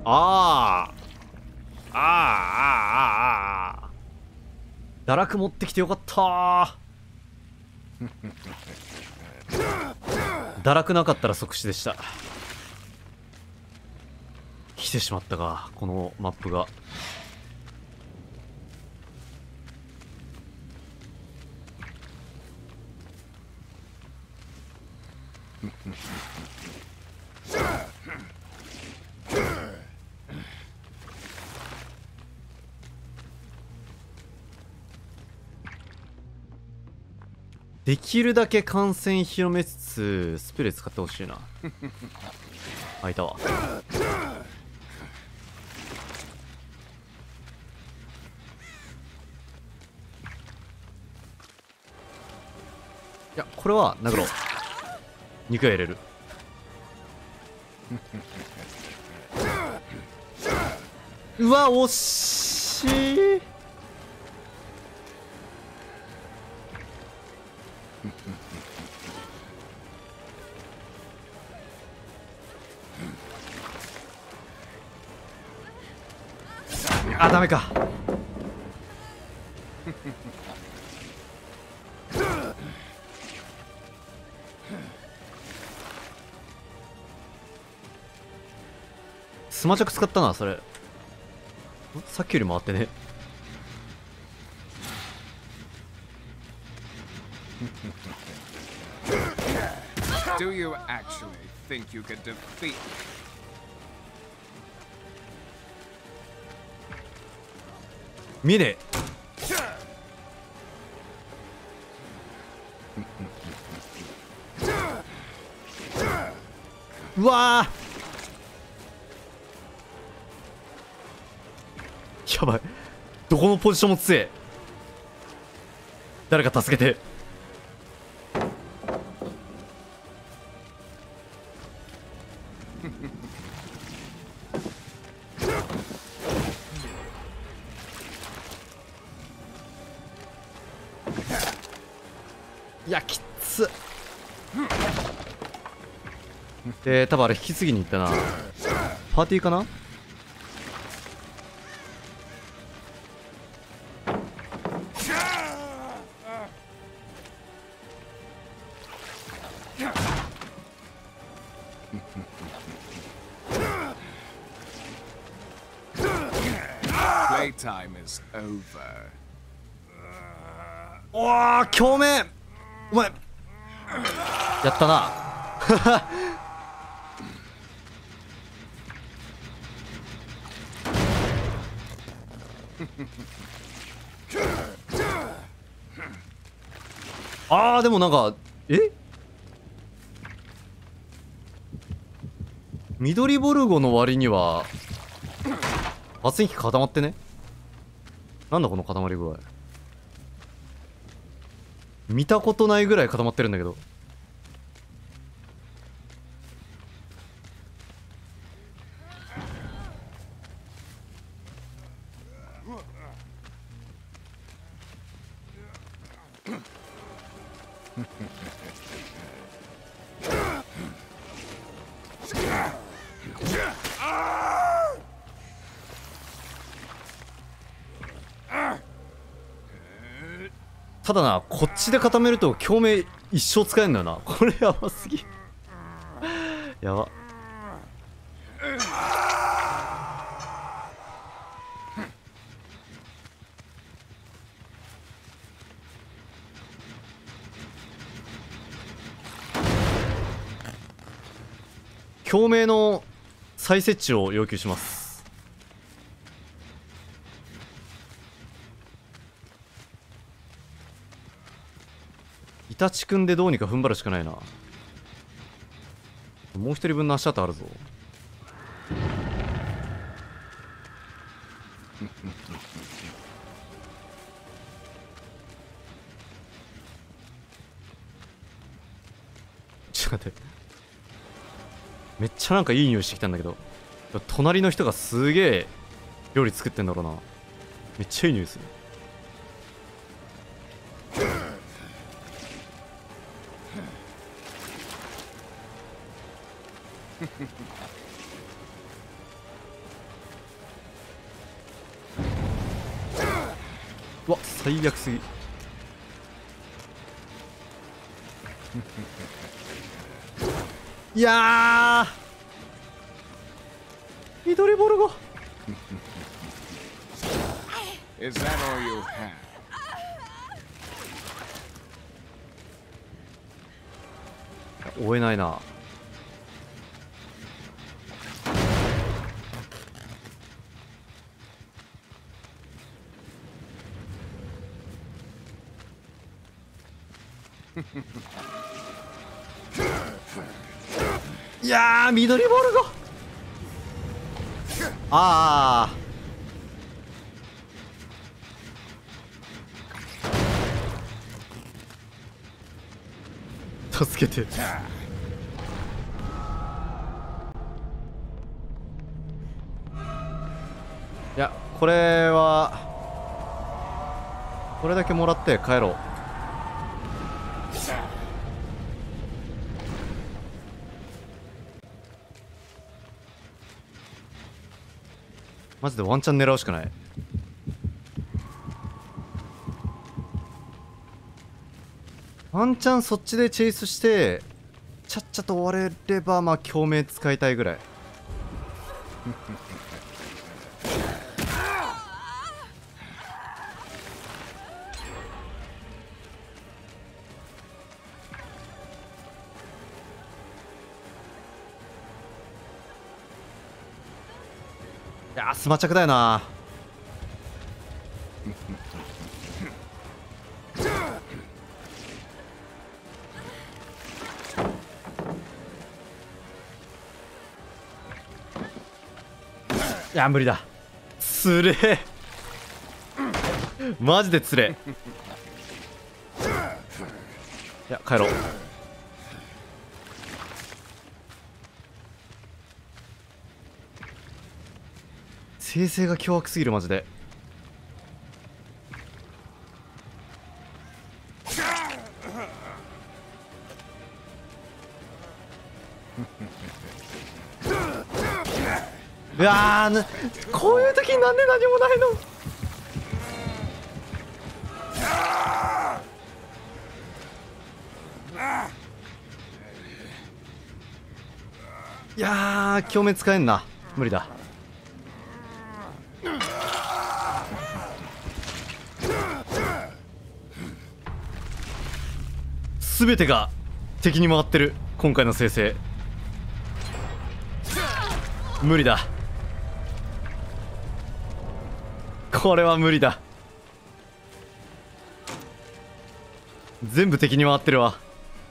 ああああああ、堕落持ってきてよかったー。堕落なかったら即死でした。来てしまったか、このマップが。できるだけ感染広めつつスプレー使ってほしいな。あ、いたわ。いや、これは殴ろう。肉が入れる。うわ、惜しい。あ、ダメか。スマチャク使ったな、それ。さっきより回ってね。 Do you actually think you could defeat me? 見えねえ。うわー、やばい。どこのポジションも強え。誰か助けて。いや、きっつ。で、多分あれ引き継ぎに行ったな。パーティーかな。 Playtime is over. おー、共鳴。お前やったな。あー、でもなんか、緑ボルゴの割には発電機固まってね。なんだこの固まり具合。見たことないぐらい固まってるんだけど。ただな、こっちで固めると共鳴一生使えるんだよな。これやばすぎ。やば。共鳴の再設置を要求します。イタチくんでどうにか踏ん張るしかないな。もう一人分の足跡あるぞ。ちょっと待って、めっちゃなんかいい匂いしてきたんだけど、隣の人がすげえ料理作ってんだろうな。めっちゃいい匂いする。 最悪すぎ。いやー、緑ボルゴ。 Is that all you have? 追えないな。いやー、緑ボルゴ。ああ、助けて。いや、これはこれだけもらって帰ろう。マジでワンチャン狙うしかない。ワンチャンそっちでチェイスしてちゃっちゃと終われれば、まあ共鳴使いたいぐらい。いやー、スマチャクだよな。いや、無理だ。つれえ。マジでつれえ。いや、帰ろう。生成が凶悪すぎる、マジで。うわー、こういう時になんで何もないの。いやー、共鳴使えんな。無理だ。全てが敵に回ってる今回の生成。無理だ。これは無理だ。全部敵に回ってるわ。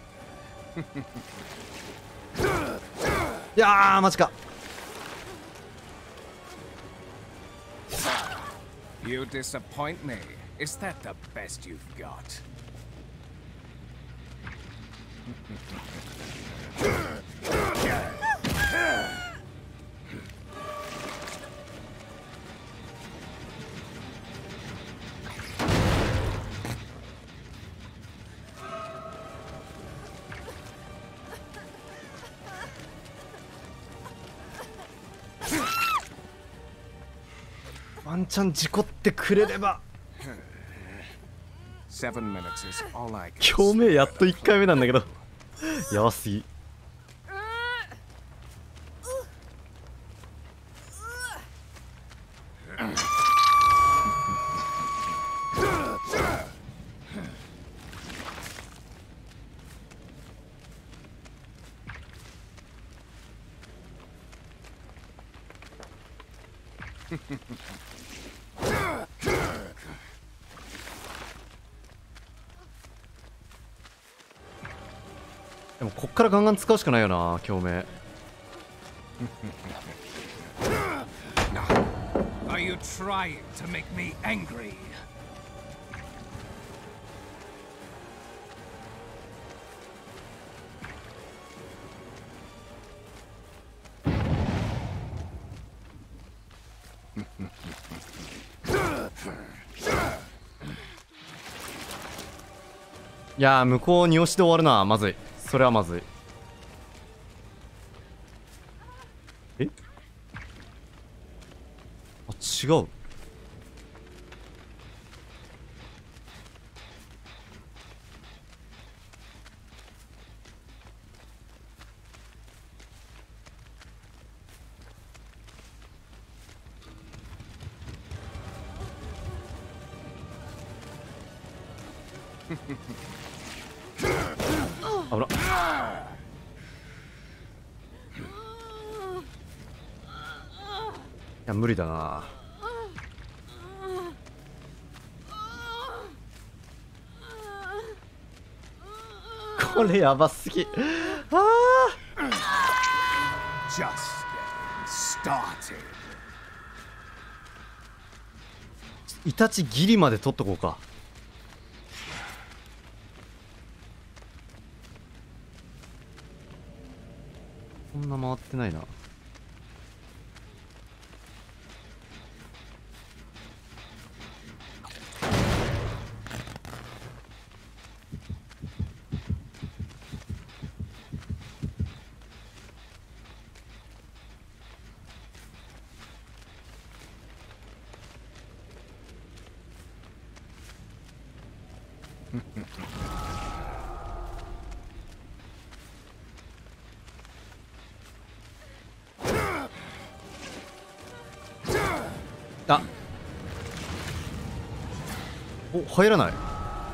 いやー、マジか。 You disappoint me. Is that the best you've got? ワンチャン事故ってくれれば。 7 minutes is all I can. 共鳴やっと1回目なんだけど、やばすぎ。でもこっからガンガン使うしかないよな、共鳴。 Are you trying to make me angry? いやー、向こうに押しで終わるな。まずい。それはまずい。え、あ、違う。 危なっ。いや無理だな。これやばすぎ。ああ Just getting started. イタチギリまで取っとこうか。こんな回ってないな。あ、お、入らない。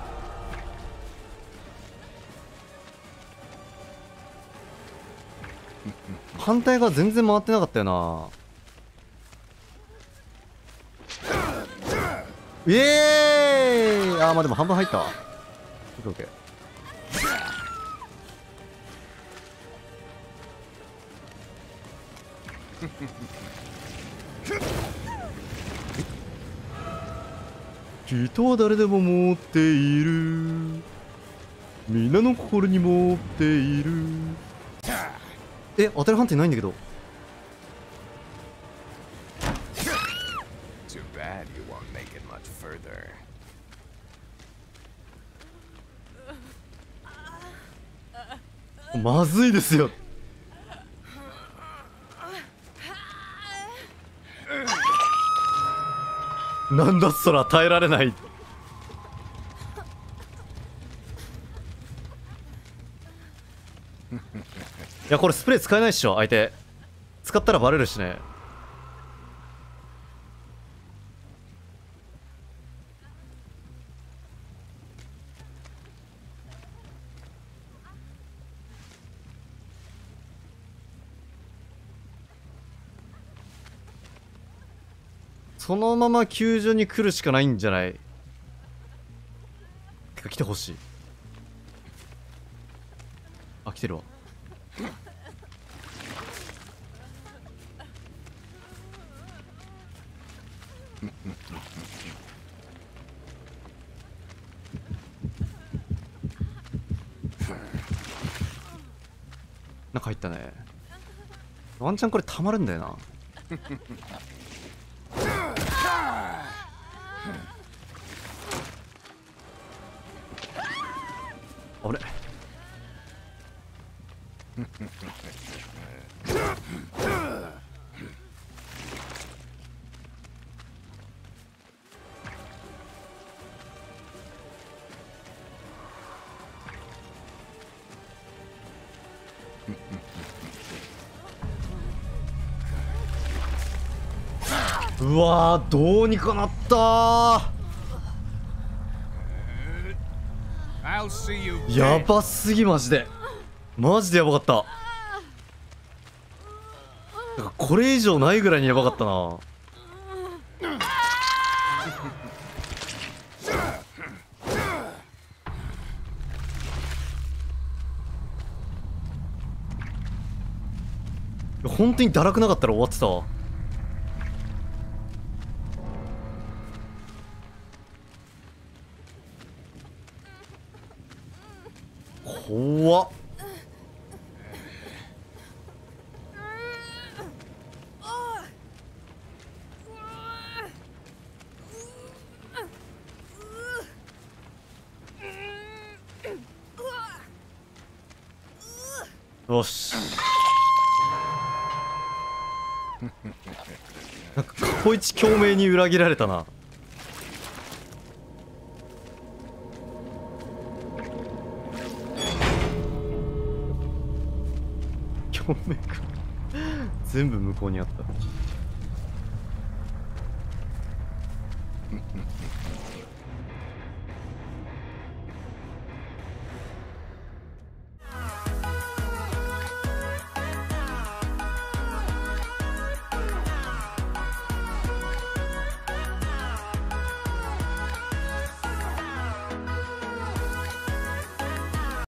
反対側全然回ってなかったよな。イエーイ。あー、まあでも半分入ったわ。オッケーオッケー。人は誰でも持っている。皆の心に持っている。え、当たり判定ないんだけど。 Too bad you won't make it much further. まずいですよ。なんだそら、耐えられない。いや、これスプレー使えないっしょ、相手。使ったらバレるしね。そのまま救助に来るしかないんじゃない？てか来てほしい。あ、来てるわ。中入ったね。ワンチャンこれたまるんだよな。あれうわー、どうにかなったー。 I'll see you. やばすぎ、マジで。マジでやばかった。だからこれ以上ないぐらいにやばかったな。本当に堕落なかったら終わってたわ。怖っ。よし。なんか過去一強明に裏切られたな。強明か。全部向こうにあった。